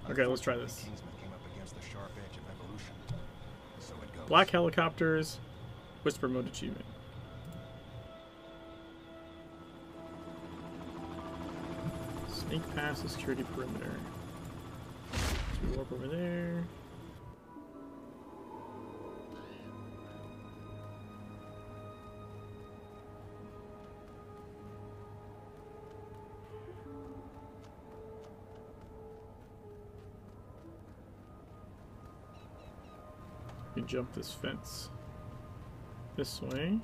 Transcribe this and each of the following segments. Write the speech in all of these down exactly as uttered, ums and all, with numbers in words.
Okay, let's try this. Kingsman came up against the sharp edge of evolution. So it goes. Black helicopters, whisper mode achievement. Snake pass the security perimeter. So warp over there. You jump this fence this way.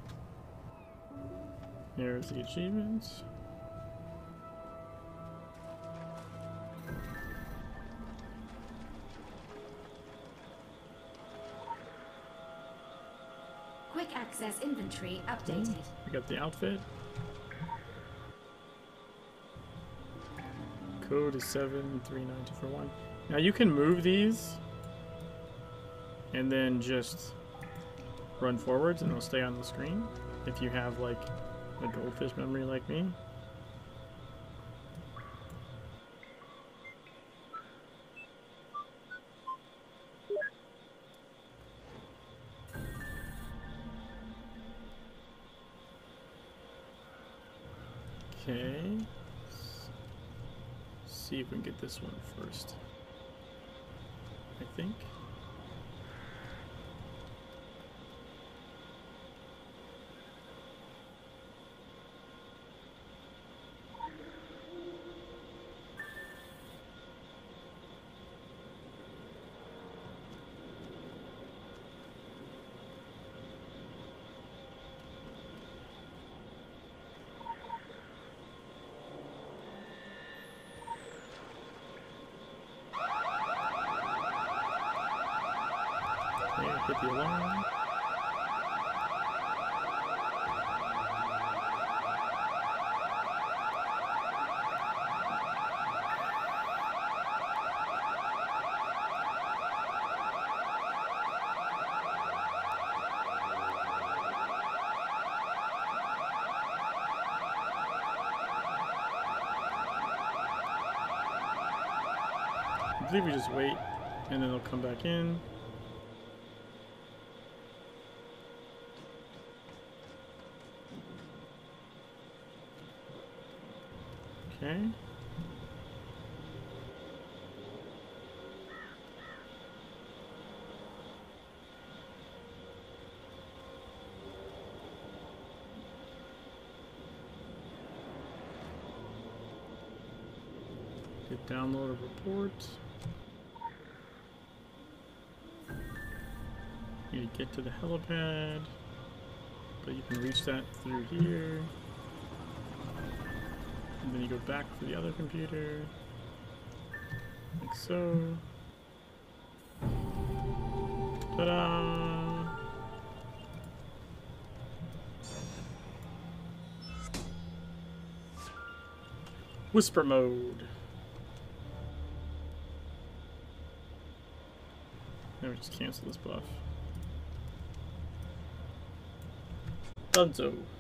There's the achievements. Quick access inventory updated. We got the outfit. Code is seven three nine two four one. Now you can move these and then just run forwards and they'll stay on the screen if you have like a goldfish memory like me. Okay, let's see if we can get this one first. I think. Hit the alarm. I believe we just wait and then they'll come back in. Okay. Hit download a report. You need to get to the helipad, but you can reach that through here. And then you go back to the other computer, like so. Ta-da! Whisper mode. Now we just cancel this buff. Dunzo.